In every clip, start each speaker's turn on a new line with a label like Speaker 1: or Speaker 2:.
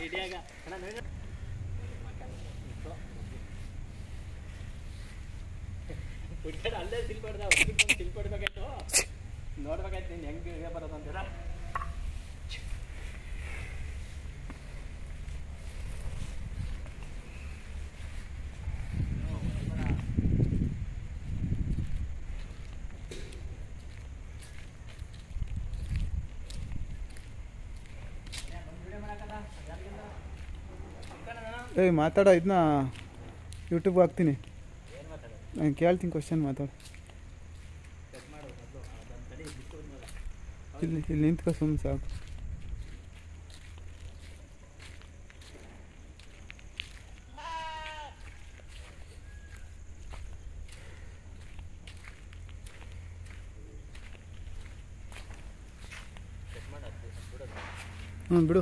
Speaker 1: ಅಲ್ಲೇ ತಿಳ್ಕೊಡ್ದ ತಿಳ್ಕೊಡ್ಬೇಕಾಯ್ತು ನೋಡ್ಬೇಕಾಯ್ತು ನೀನು ಹೆಂಗೆ ಬರೋದಂತೀರ.
Speaker 2: ಏಯ್ ಮಾತಾಡೋ, ಇದನ್ನ ಯೂಟ್ಯೂಬ್ಗೆ ಹಾಕ್ತೀನಿ. ನಾನು ಕೇಳ್ತೀನಿ, ಕ್ವಶನ್ ಮಾತಾಡು. ಇಲ್ಲಿ ನಿಂತ್ಕೊ ಸುಮ್ಮನೆ ಸಾಕು. ಬಿಡು.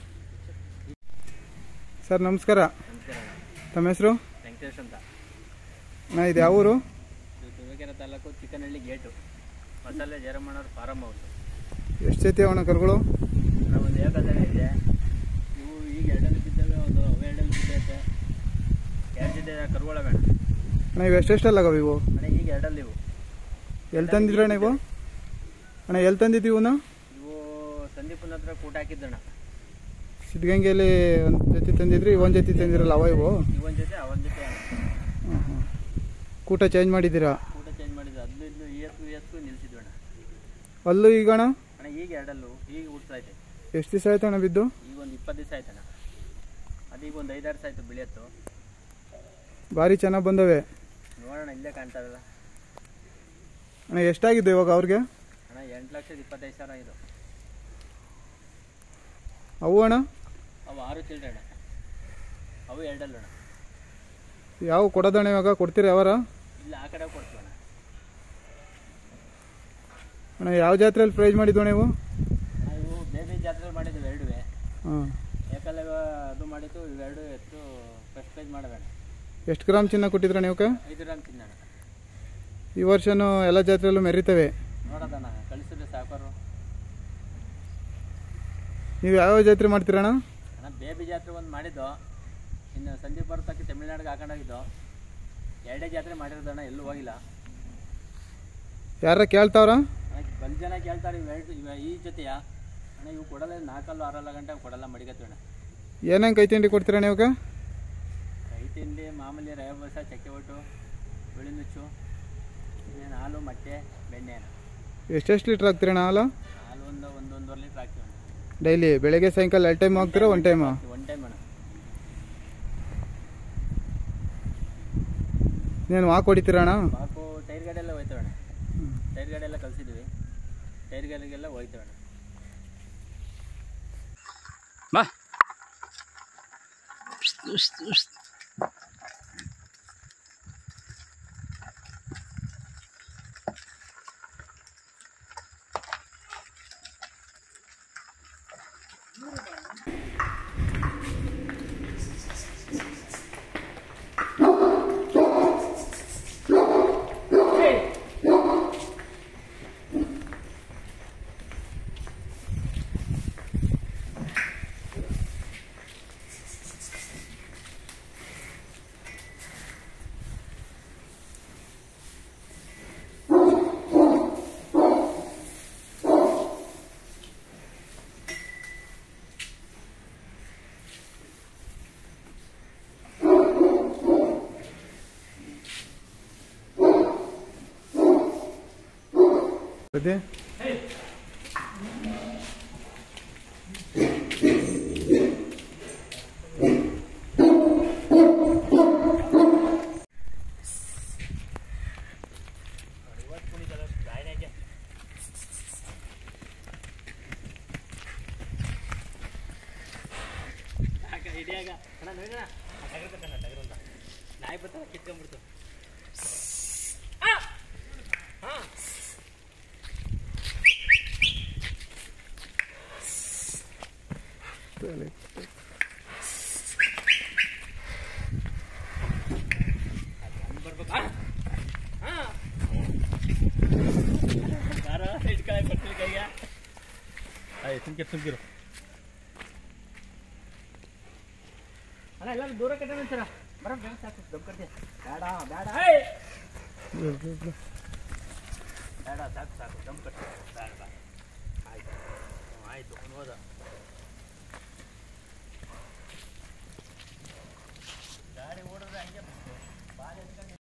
Speaker 2: ಸರ್ ನಮಸ್ಕಾರ. ತಮ್ಮ ಹೆಸರು?
Speaker 1: ವೆಂಕಟೇಶ್ ಅಂತ.
Speaker 2: ಇದು ಯಾವ ಊರು?
Speaker 1: ತುರುವೇಕೆರೆ ತಾಲೂಕು ಚಿಕ್ಕನಹಳ್ಳಿ ಗೇಟು, ಮಸಾಲೆ ಜಯರಾಮಣ್ಣವ್ರ ಫಾರಮ್ ಹೌಸ್.
Speaker 2: ಎಷ್ಟು ಜೊತೆ ಅವನ ಕರುಗಳು?
Speaker 1: ಒಂದು ಏಕದಲ್ಲಿ ಇದೆ. ಇವು ಈಗ ಎರಡಲ್ಲಿ ಬಿದ್ದಾವೆ, ಒಂದು ಅವು ಎರಡಲ್ಲಿ ಬಿದ್ದೈತೆ. ಎರಡು ಜೊತೆ ಕರುಗಳ ಬೇಡ
Speaker 2: ಅಣ್ಣ. ಇವು ಎಷ್ಟೆಷ್ಟಲ್ಲಾಗವ ಇವು?
Speaker 1: ಅಣ್ಣ ಈಗ ಎರಡಲ್ಲಿ ಇವು.
Speaker 2: ಎಲ್ಲಿ ತಂದಿದ್ರಣ್ಣ ಇವು? ಅಣ್ಣ ಎಲ್ಲಿ ತಂದಿದ್ದೀವಿ ಇವನ್ನ?
Speaker 1: ಇವು ಸಂದೀಪನ ಹತ್ರ ಕೂಟ ಹಾಕಿದ್ದಣ್ಣ.
Speaker 2: ಸಿದ್ಧಗಂಗೆಯಲ್ಲಿ ಒಂದು ಜೊತೆ ತಂದಿದ್ರಿ, ಒಂದು ಜೊತೆ ತಂದಿರಲ್ಲ ಅವ ಇವು?
Speaker 1: ಇವೊಂದು ಜೊತೆ ಅವೊಂದು ಜೊತೆ.
Speaker 2: ಹಾಂ. ಕೂಟ ಚೇಂಜ್ ಮಾಡಿದ್ದೀರಾ?
Speaker 1: ಕೂಟ ಚೇಂಜ್ ಮಾಡಿದ್ದು. ಅದ್ಲು ಇದ್ಲು ಇವತ್ತು ನಿಲ್ಸಿದ್ವಿ ಅಣ್ಣ.
Speaker 2: ಅಲ್ಲೂ ಈಗ ಅಣ್ಣ?
Speaker 1: ಅಣ್ಣ ಈಗ ಎರಡಲ್ಲೂ ಈಗ ಹುಡ್ತೈತೆ.
Speaker 2: ಎಷ್ಟು ದಿವಸ ಆಯ್ತು ಅಣ್ಣ ಬಿದ್ದು?
Speaker 1: ಈಗ ಒಂದು 20 ದಿವಸ ಆಯ್ತಣ್ಣ. ಅದೀಗ ಒಂದು 5-6 ದಿವಸ ಆಯ್ತು ಬೆಳೆಯತ್ತು.
Speaker 2: ಭಾರಿ ಚೆನ್ನಾಗಿ ಬಂದವೆ
Speaker 1: ನೋಡೋಣ, ಇಲ್ಲೇ ಕಾಣ್ತಾವಲ್ಲ
Speaker 2: ಅಣ್ಣ. ಎಷ್ಟಾಗಿದ್ದು ಇವಾಗ ಅವ್ರಿಗೆ?
Speaker 1: ಅಣ್ಣ 8,25,000 ಇದು.
Speaker 2: ಅವು ಅಣ್ಣ?
Speaker 1: ಅವು 6 ಚಿಲ್ಲರೆ ಅಣ್ಣ. ಅವು ಎರಡಲ್ಲ ಅಣ್ಣ.
Speaker 2: ಯಾವ ಕೊಡೋದಣ್ಣ ಇವಾಗ? ಕೊಡ್ತೀರಿ ಯಾವಾರ?
Speaker 1: ಇಲ್ಲ, ಆ ಕಡೆ ಕೊಡ್ತೀವಿ ಅಣ್ಣ.
Speaker 2: ಅಣ್ಣ ಯಾವ ಜಾತ್ರೆಯಲ್ಲಿ ಪ್ರೈಸ್ ಮಾಡಿದ್ವು ನೀವು?
Speaker 1: ನಾವು ಬೇಬಿ ಜಾತ್ರೆಯಲ್ಲಿ ಮಾಡಿದ್ವಿ ಎರಡುವೆ.
Speaker 2: ಹಾಂ.
Speaker 1: ಯಾಕಲ್ಲ ಅದು ಮಾಡಿದ್ದು, ಇವೆರಡು ಎತ್ತು ಫಸ್ಟ್ ಪ್ರೈಸ್ ಮಾಡಬೇಡ.
Speaker 2: ಎಷ್ಟು ಗ್ರಾಮ್ ಚಿನ್ನ ಕೊಟ್ಟಿದ್ರ ನೀವು?
Speaker 1: 5 ಗ್ರಾಮ್ ಚಿನ್ನ.
Speaker 2: ಈ ವರ್ಷನೂ ಎಲ್ಲ ಜಾತ್ರೆಯಲ್ಲೂ ಮೆರಿತವೆ.
Speaker 1: ನೋಡೋದಣ್ಣ, ಕಳಿಸಿದ್ರೆ ಸಾಕೋರು.
Speaker 2: ನೀವು ಯಾವ ಜಾತ್ರೆ ಮಾಡ್ತೀರಣ್ಣ?
Speaker 1: ಅಣ್ಣ ಬೇಬಿ ಜಾತ್ರೆ ಒಂದು ಮಾಡಿದ್ದು, ಇನ್ನು ಸಂದೀಪ್ ಬರ್ತಕ್ಕೆ ತಮಿಳ್ನಾಡಿಗೆ ಹಾಕೊಂಡೋಗಿದ್ದು. 2 ಜಾತ್ರೆ ಮಾಡಿರೋದಣ್ಣ, ಎಲ್ಲೂ ಹೋಗಿಲ್ಲ.
Speaker 2: ಯಾರ ಕೇಳ್ತಾವ್ರ?
Speaker 1: ಬಂದು ಜನ ಕೇಳ್ತಾರೆ ಈ ಜೊತೆಯ ಅಣ್ಣ. ಇವು ಕೊಡಲ್ಲ, 4-6 ಗಂಟೆ ಕೊಡಲ್ಲ, ಮಡಿಗತ್ತೀವಿ ಅಣ್ಣ.
Speaker 2: ಏನೇನು ಕೈ ತಿಂಡಿ ಕೊಡ್ತೀರಣ್ಣ ಇವಾಗ?
Speaker 1: ಕೈ ತಿಂಡಿ ಮಾಮೂಲಿ ರವೆ ಬಸ, ಚಕ್ಕೆ ಒಟ್ಟು, ಬಿಳಿ ನುಚ್ಚು, ಇನ್ನೇನು ಹಾಲು, ಮೊಟ್ಟೆ, ಬೆಣ್ಣೆ ಅಣ್ಣ.
Speaker 2: ಎಷ್ಟೆಷ್ಟು ಲೀಟ್ರ್ ಹಾಕ್ತೀರಣ್ಣ ಹಾಲು?
Speaker 1: ಹಾಲು ಒಂದೂವರೆ ಲೀಟ್ರ್ ಹಾಕ್ತೀವಿ ಅಣ್ಣ.
Speaker 2: ಡೈಲಿ ಬೆಳಗ್ಗೆ ಸಾಯಂಕಾಲ 2 ಟೈಮ್ ಹಾಕ್ತೀರಾ? 1 ಟೈಮಾ?
Speaker 1: 1 ಟೈಮ್ ಅಣ್ಣ.
Speaker 2: ನೀನು ವಾಕ್ ಹೊಡಿತೀರ ಅಣ್ಣ?
Speaker 1: ವಾಕು ಟೈರ್ ಗಾಡಿ ಎಲ್ಲ ಹೋಯ್ತವೆ ಅಣ್ಣ. ಟೈರ್ ಗಾಡಿ ಎಲ್ಲ ಕಳಿಸಿದ್ವಿ, ಟೈರ್ ಗಾಡಿಗೆಲ್ಲ ಹೋಯ್ತವೆ ಅಣ್ಣ. ಬಾ
Speaker 2: ಅದೇ
Speaker 1: ನಾಯಿ ಬರ್ತಾವ ಕಿತ್ಕೊಂಡ್ಬಿಡ್ತು. ತುಂಬಿರು ಅಲ್ಲ ಎಲ್ಲರೂ ದೂರ ಕಟ್ಟೋಣ ಅಂತೀರ ಬರ ಬೇಗ ಸಾಕು ದಮ್ ಕಟ್ತೀಯ ಬೇಡ ಬೇಡ ಬೇಡ ಸಾಕು ಸಾಕು ದಮ್ ಕಟ್ಟಿ ಬೇಡ ಬೇಡ ಆಯ್ತು ಆಯಿತು ಹೋದ ಗಾಡಿ ಓಡಿದ್ರೆ ಹಂಗೆ ಬಾಲ್ ಎತ್ಕೊಂಡು